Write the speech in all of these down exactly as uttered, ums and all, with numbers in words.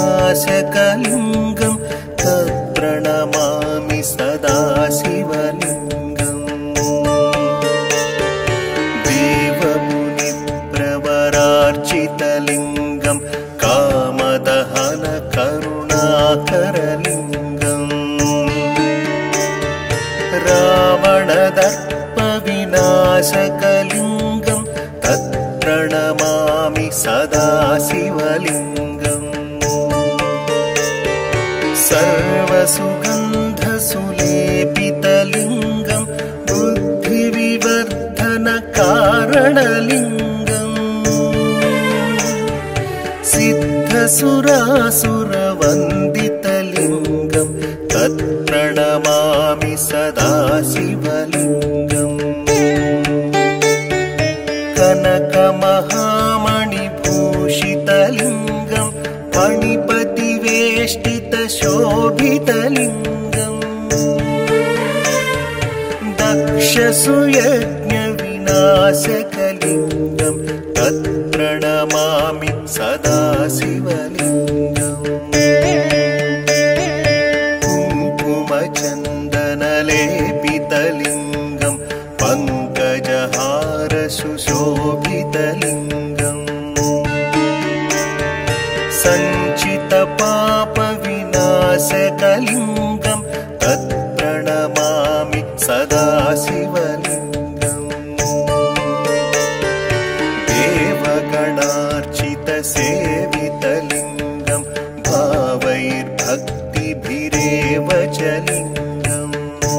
विनाशकलिङ्गं तत्प्रणमामि सदा शिवलिङ्गम् देवमुनिप्रवरार्चितलिङ्गं कामदहन करुणाकरलिङ्गम् रावणदर्पविनाशकलिङ्गं तत्प्रणमामि सदा शिवलिङ्गम् सर्वसुगन्धसुलेपितलिङ्गं बुद्धिविवर्धनकारणलिङ्गम् सिद्धसुरासुरवन्दितलिङ्गं तत्प्रणमामि सदा शिवलिङ्गम् कनकमहामणिभूषितलिङ्गं फणिपतिवेष्टितशोभितलिङ्गम् दक्षसुयज्ञविनाशकलिङ्गं तत्प्रणमामि सदा शिवलिङ्गम् कुङ्कुमचन्दनलेपितलिङ्गं पङ्कजहारसुशोभितलिङ्गम् सञ्चितपापविनाशकलिङ्गं तत्प्रणमामि सदा शिवलिङ्गम् देवगणार्चितसेवितलिङ्गं भावैर्भक्तिभिरेव च लिङ्गम्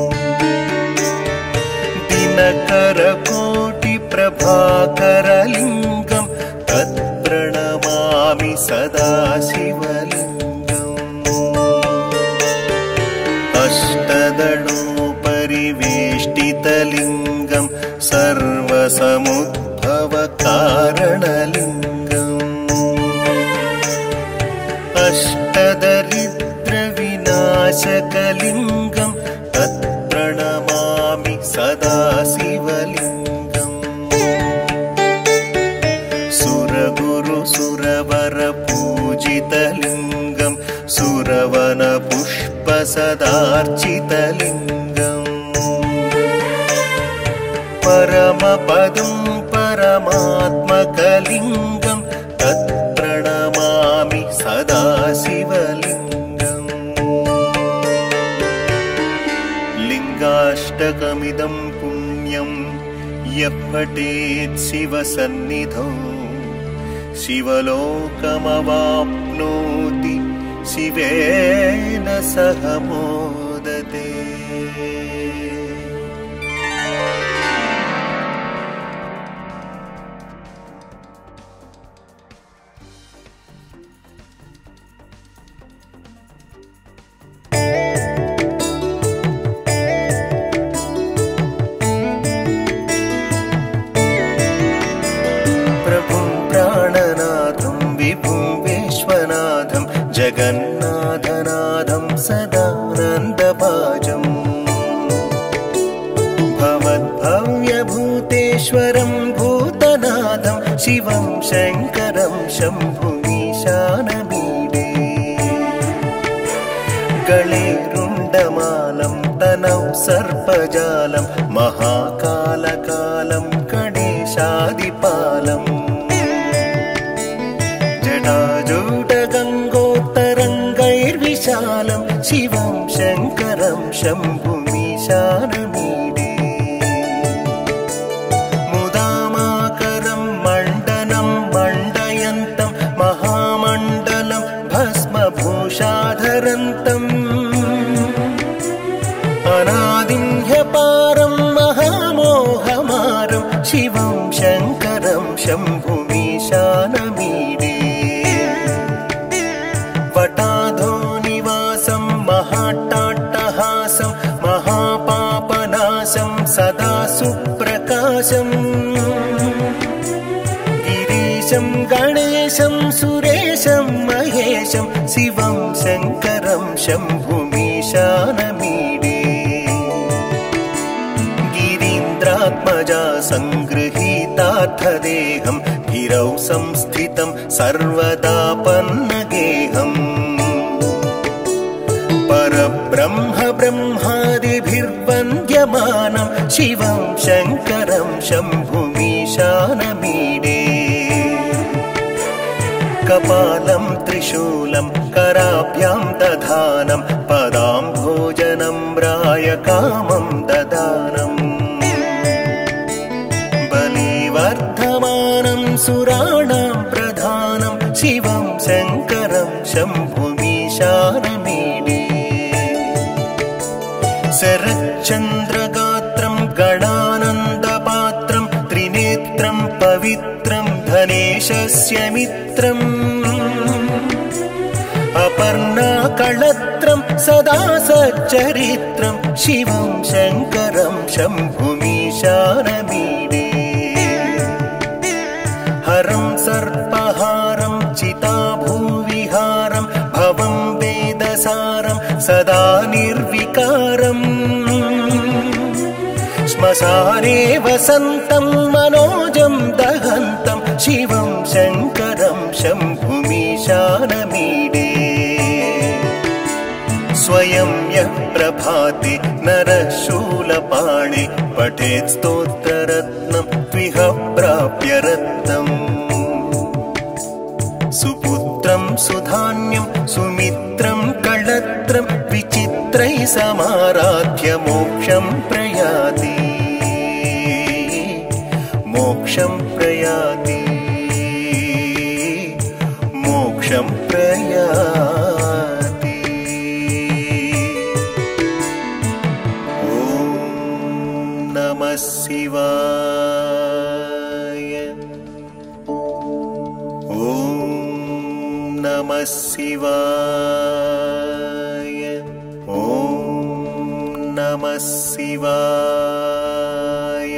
दिनकरकोटिप्रभाकरलिङ्गं तत्प्रणमामि सदा शिवलिङ्गम् अष्टदलोपरिवेष्टितलिङ्गं सर्वसमुद्भवकारणलिङ्गम् अष्टदरिद्रविनाशकलिङ्गं तत्प्रणमामि सदा शिवलिङ्गम् सुरगुरुसुरवरपूजितलिङ्गं सुरवनपुष्पसदार्चितलिङ्गम् परमपदं परमात्मकलिङ्गं तत्प्रणमामि सदा शिवलिङ्गम् लिङ्गाष्टकमिदं पुण्यं यः पठेत् शिवसन्निधौ शिवलोकमवाप्नोति शिवेन सह मोदते। जगन्नाथनाथं सदानन्दभाजम् भवद्भव्यभूतेश्वरं भूतनाथं शिवं शङ्करं शम्भुमीशानमीडे गले रुण्डमालं तनौ सर्पजालं महाकालकालं गणेशादिपालम् जटाजूटगङ्गोत्तरङ्गैर्विशालं शिवं शङ्करं शम्भुमीशानमीडे मुदामाकरं मण्डनं मण्डयन्तं महामण्डलं भस्मभूषाधरन्तम् अनादिं ह्यपारं महामोहमारं शिवं शङ्करं शम्भुमीशानमीडे वटाधोनिवासं महाट्टाट्टहासं महापापनाशं सदा सुप्रकाशं गिरीशं गणेशं सुरेशं महेशं शिवं शङ्करं शम्भुमीशानमीडे गिरीन्द्रात्मजा सङ्गृहीतार्थदेहं गिरौ संस्थितं सर्वदा पन्नगेहम् शिवं शङ्करं शम्भुमीशानमीडे कपालं त्रिशूलं कराभ्यां दधानं पदाम्भोजनम्राय कामं ददानम् बलिवर्धमानं सुराणां प्रधानं शिवं शङ्करं शम्भुमीशानमीडे शरच्चन्द्रगात्रं गणानन्दपात्रं त्रिनेत्रं पवित्रं धनेशस्य मित्रम् अपर्णाकळत्रं सदा सच्चरित्रं शिवं शङ्करं शम्भुमीशानमीडे हरं सर्पहारं चिताभूविहारं भवं वेदसारं सदा निर्विकारम् श्मशाने वसन्तं मनोजं दहन्तं शिवं शङ्करं शम्भुमीशानमीडे स्वयं यः प्रभाते नरः शूलपाणे पठेत् स्तोत्ररत्नं त्विह प्राप्य रत्नम् सुपुत्रं सुधान्यं सुमित्रं कळत्रं विचित्रैः समाराध्य मोक्षं प्रयाति मोक्षं प्रयाति मोक्षं प्रयाति ॐ नमः शिवाय ॐ नमः शिवाय ॐ नमः शिवाय।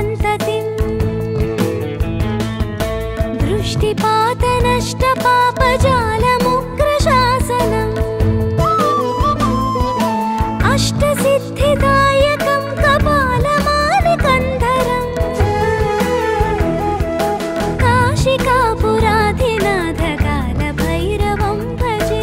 सन्ततिम् दृष्टिपातनष्टपापजालमुग्रशासनम् अष्टसिद्धिदायकं कपालमालिकन्धरम् काशिकापुराधिनाथकालभैरवं भजे।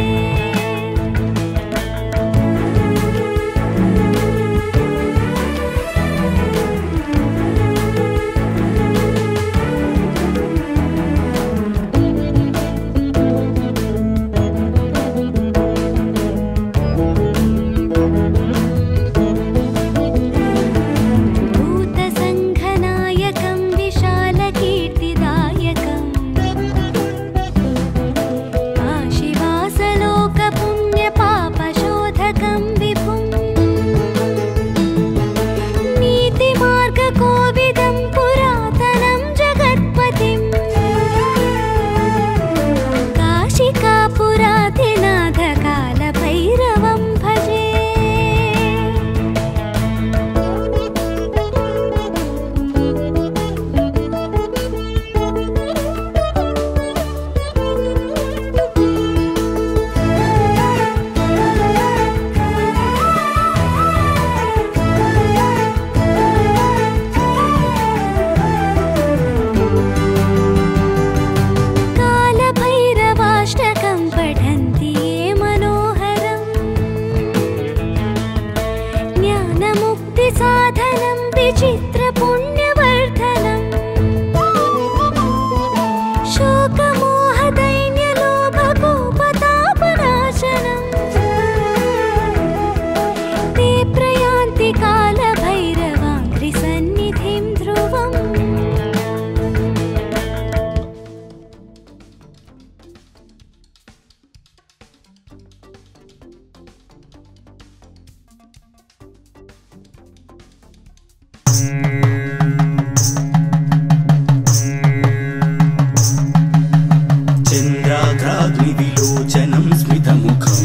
चन्द्राग्राग्निविलोचनं स्मितमुखं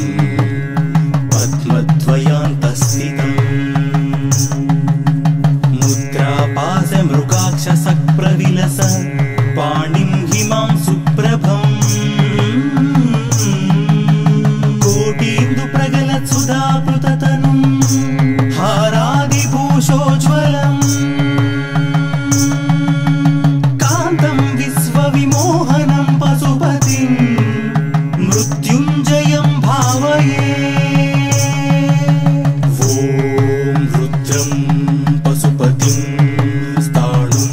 पद्मद्वयान्तस्थितं मुद्रापाशमृगाक्षसप्रविलस पाणिं हिमां सुप्रभम् कोटीन्दुप्रगलत्सुधाप्लुततनुं हारादिभूषोज्ज्वलम् मृत्युञ्जयं भावये। ॐ रुद्रं पशुपतिं स्थाणुं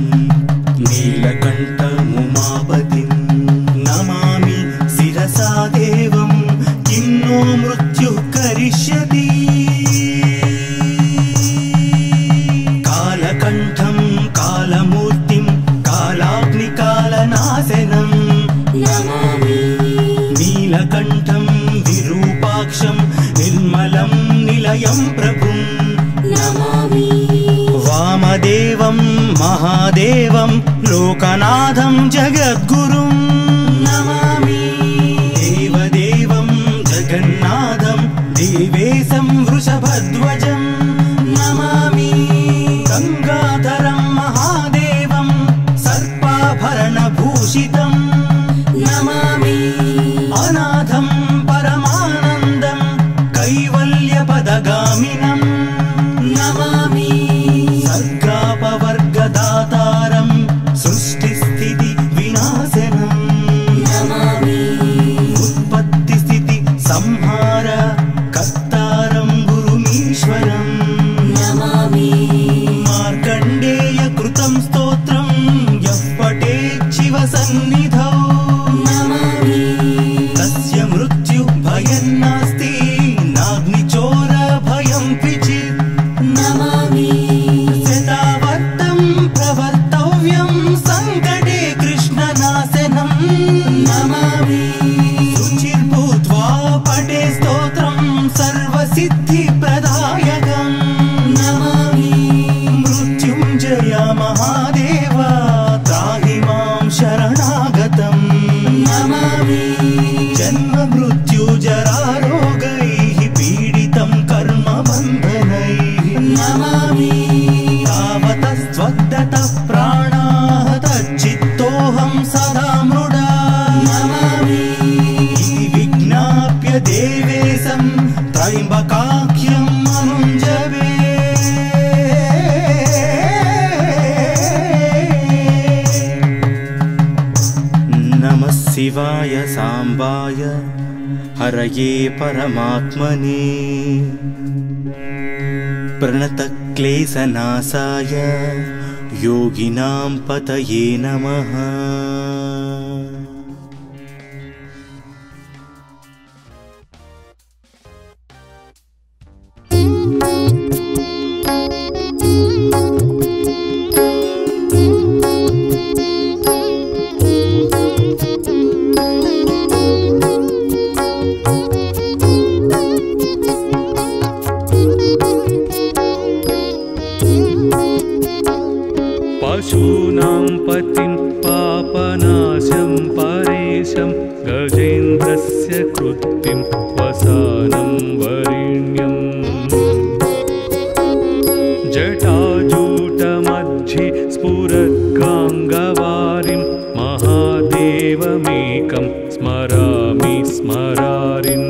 नीलकण्ठमुमापतिं नमामि शिरसा देवं किं नो मृत्युः करिष्यति। कालकण्ठं कालमूर्तिं कालाग्निकालनाशनं नमामि। नीलकण्ठं विरूपाक्षं निर्मलं निलयं प्रभुं नमामि। वामदेवं महादेवं लोकनाथं जगद्गुरुं नमामि। देवदेवं जगन्नाथं देवेशं वृषभध्वजं नमामि। गङ्गाधरं महादेवं सर्पाभरणभूषितं नमामि। अनाथं परमानन्दं कैवल्यपदगामिनं नमामि। सर्गापवर्गदातारं सृष्टिस्थितिविनाशनं नमामि। उत्पत्तिस्थिति संहार कर्तारं गुरुमीश्वरं नमामि। मार्कण्डेय कृतं स्तोत्रं यः पठेत् शिवसन्निधौ नमामि। तस्य मृत्यु भयं नास्ति नाग्निचोर भयं क्वचित् नमामि। शतावर्तं प्रवर्तव्यं सङ्कटे कृष्णनाशनं नमामि। शुचिर्भूत्वा पठे स्तोत्रं सर्वसिद्धिप्रदायकं नमामि। मृत्युञ्जय महादेव त्राहि मां शरणागतं नमामि। जन्म मृत्यु जरारोगैः पीडितं कर्मबन्धनैः नमामि। तावतः त्वद्दतः प्राणाः तच्चित्तोऽहं सदा मृडा नमामि इति विज्ञाप्य देवेशं त्रयम्बकाख्यं मनुञ्जवे नमः शिवाय साम्बाय हरये परमात्मने प्रणतक्लेशनाशाय योगिनां पतये नमः। पशूनां पतिं पापनाशं परेशं गजेन्द्रस्य कृत्तिं वसानं वरिण्यं जटाजूटमध्ये स्फुरद्गाङ्गवारिं महादेवमेकं स्मरामि स्मरारिम्।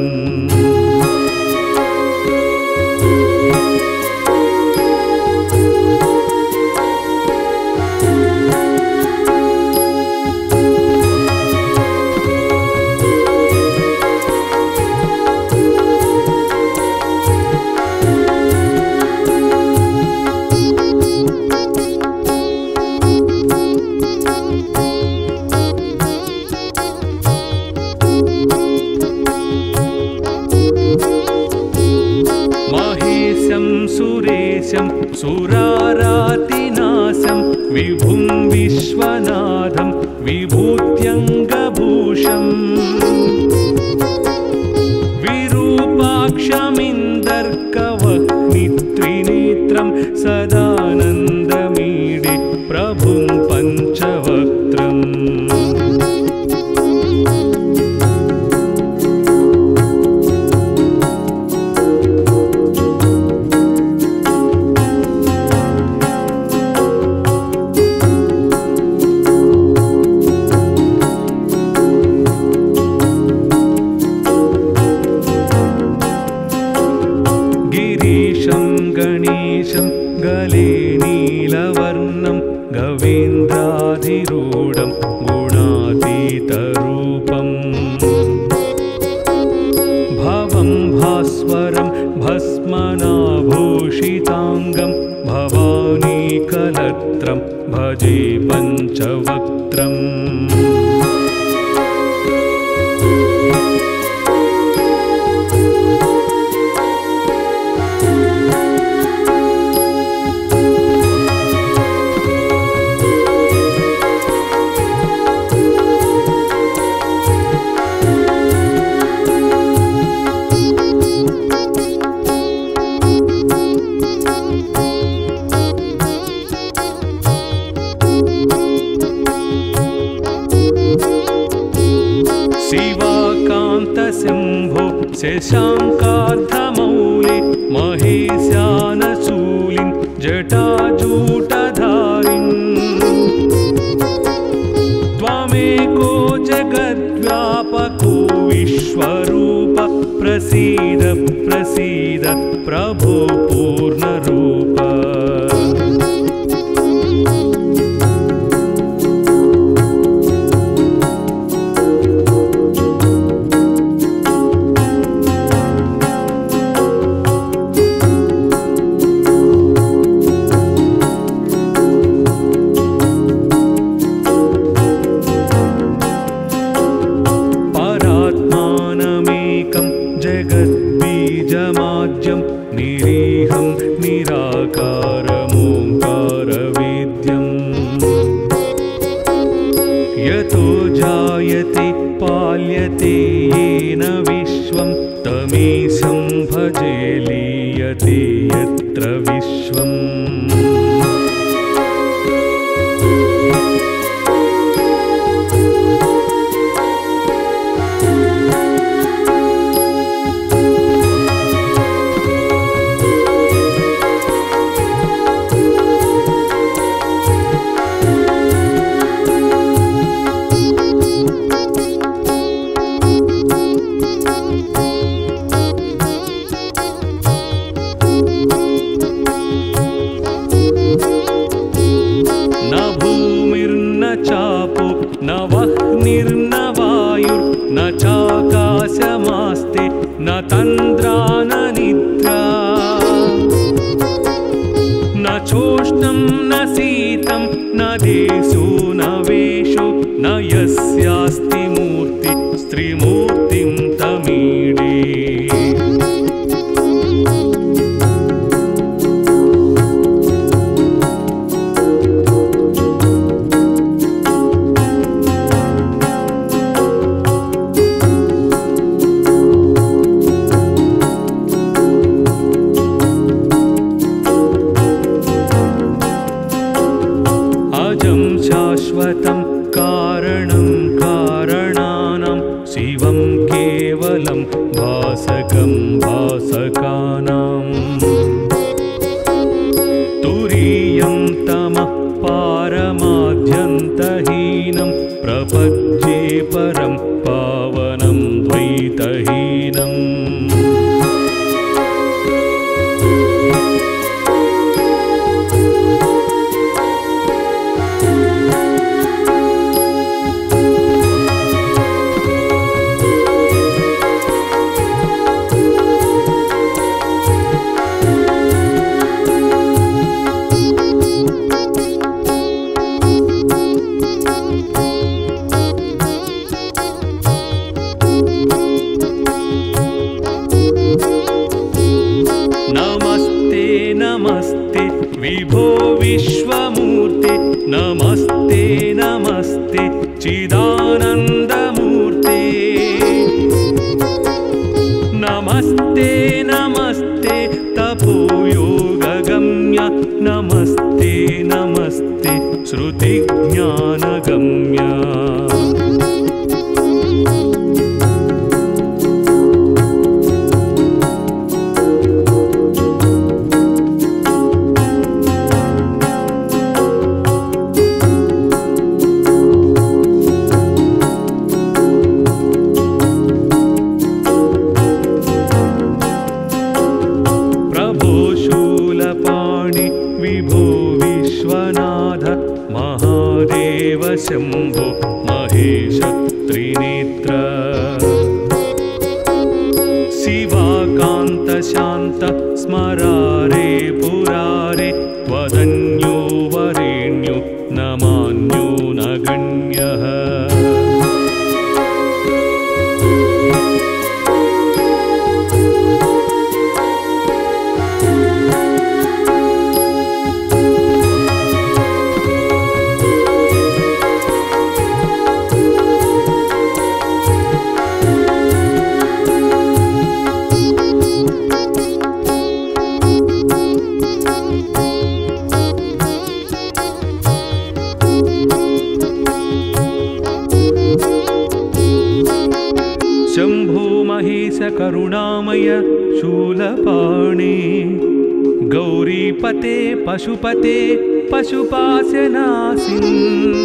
सुरेशं सुरारातिनाशं विभुं विश्वनाथं विभूत्यङ्गभूषम् विरूपाक्षमिन्दर्कवह्नित्रिनेत्रं सदानन्दमीडे प्रभुं पञ्चवक्त्रम्। गणेशं गले नीलवर्णं गवेन्द्राधिरूढं गुणातीतरूपं भवं भास्वरं भस्मनाभूषिताङ्गं भवानीकलत्रं भजे पञ्चवक्त्रम्। शिवाकान्तशम्भो शशाङ्कार्धमौले महेशानशूलिं जटाजूटधारिन् त्वमेको जगद्व्यापको विश्वरूप प्रसीद प्रसीद प्रभो पूर्णरूप। जगद्बीजमाज्यं निरीहं निराकारमोङ्कारवेद्यं यतो जायते पाल्यते येन विश्वं तमीशं भजे लीयते यत्र विश्वम्। रहितं न देशो न वेशो न यस्यास्ति मूर्ति स्त्रीमूर्तिं तमीडे। शाश्वतं कारणं कारणानां शिवं केवलं भासकं भासकानां। तुरीयं तमः पारमाद्यन्तहीनं प्रपद्ये परं पावनं द्वैतहीनम्। नमस्ते विभो विश्वमूर्ते नमस्ते नमस्ते चिदानन्दमूर्ते। नमस्ते नमस्ते तपोयोगगम्य नमस्ते नमस्ते श्रुतिज्ञानगम्य। विभो विश्वनाथ महादेव शम्भो महेश त्रिनेत्र। शिवाकान्त शान्त स्मरारे पुरारे त्वदन्यो वरेण्यो न मान्यो न गण्यः। शम्भो महेश करुणामय शूलपाणे गौरीपते पशुपते पशुपाशनासिन्।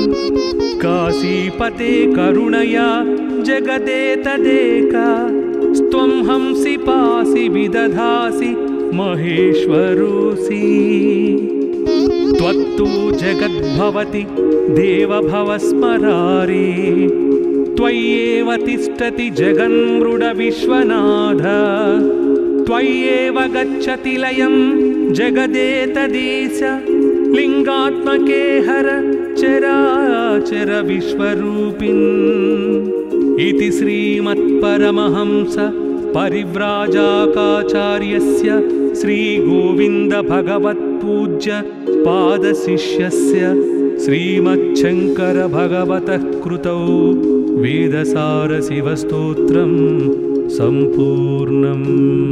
काशीपते करुणया जगदेतदेका स्त्वं हंसि पासि विदधासि महेश्वरोऽसि। त्वत्तु जगद्भवति देवभवस्मरारे त्वय्येव तिष्ठति जगन्मृडविश्वनाथ। त्वय्येव गच्छति लयं जगदेतदीश लिङ्गात्मके हर चराचर विश्वरूपिन्। इति श्रीमत्परमहंस परिव्राजाकाचार्यस्य श्रीगोविन्द भगवत्पूज्य पादशिष्यस्य श्रीमच्छङ्कर भगवतः कृतौ वेदसार शिवस्तोत्रं सम्पूर्णम्।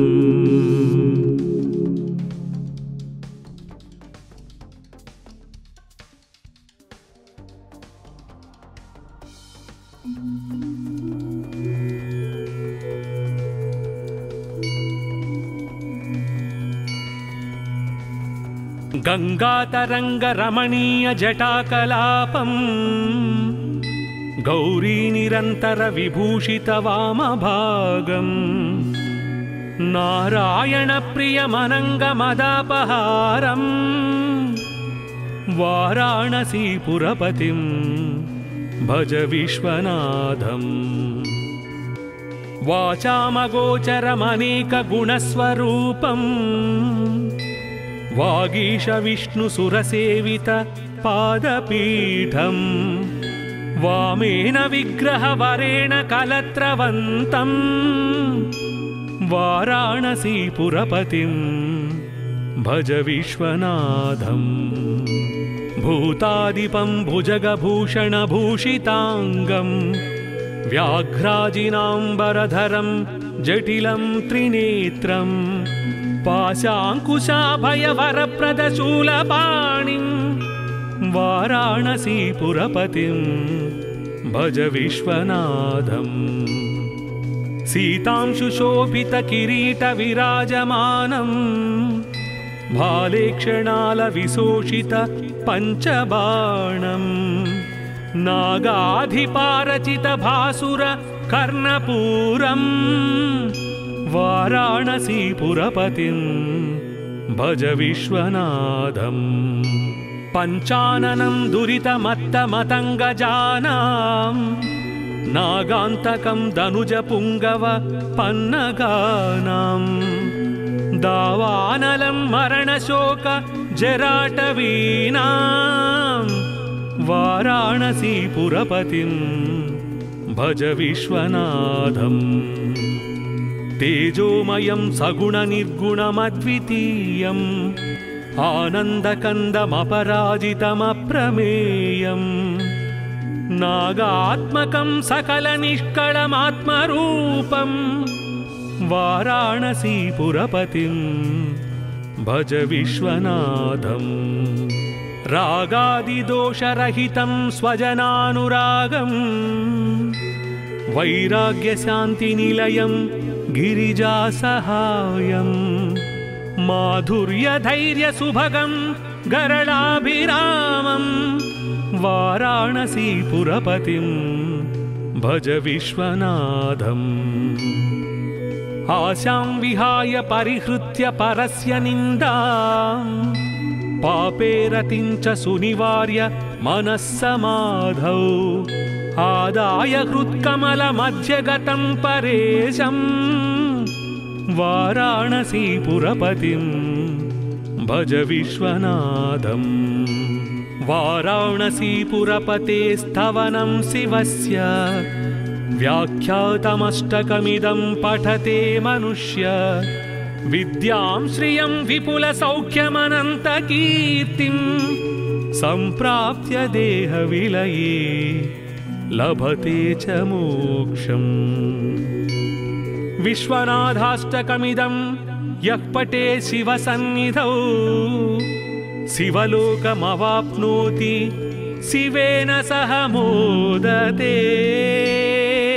गंगातरंग रमणीय जटाकलापं गौरी निरंतर विभूषित वामभागं नारायण प्रियमनंग मदापहारं वाराणसीपुरपतिं भज विश्वनाथम्। वाचामगोचरमनेक गुणस्वरूपं वागीश विष्णु सुरसेवित पादपीठम् वामेन विग्रहवरेण कलत्रवन्तम् वाराणसीपुरपतिं भज विश्वनाथम् भूतादिपं भुजगभूषणभूषिताङ्गं व्याघ्राजिनाम्बरधरं जटिलं त्रिनेत्रं पाशाङ्कुशाभयवरप्रदशूलपाणिं वाराणसीपुरपतिं भज विश्वनाथम् सीतांशुशोभितकिरीटविराजमानं भालेक्षणालविशोषित पञ्चबाणं नागाधिपारचितभासुर कर्णपूरं वाराणसीपुरपतिं भज विश्वनाथम् पञ्चाननं दुरितमत्तमतङ्गजानां नागान्तकं दनुजपुङ्गव पन्नगानां दावानलं मरणशोक जराटवीनां वाराणसीपुरपतिं भज विश्वनाथम् तेजोमयं सगुणनिर्गुणमद्वितीयम् आनन्दकन्दमपराजितमप्रमेयम् नागात्मकं सकलनिष्कळमात्मरूपं वाराणसीपुरपतिं भज विश्वनाथम् रागादिदोषरहितं स्वजनानुरागं वैराग्यशान्तिनिलयं गिरिजासहायं माधुर्यधैर्यसुभगं गरलाभिरामं वाराणसीपुरपतिं भज विश्वनाथम् आशां विहाय परिहृत्य परस्य निन्दां पापे रतिं च सुनिवार्य मनः समाधौ आदाय हृत्कमलमध्यगतं परेशं वाराणसीपुरपतिं भज विश्वनाथम् वाराणसीपुरपते स्तवनं शिवस्य व्याख्यातमष्टकमिदं पठते मनुष्य विद्यां श्रियं विपुलसौख्यमनन्तकीर्तिं सम्प्राप्य देहविलये लभते च मोक्षम् विश्वनाथाष्टकमिदं यः पठे शिवसन्निधौ शिवलोकमवाप्नोति शिवेन सह मोदते।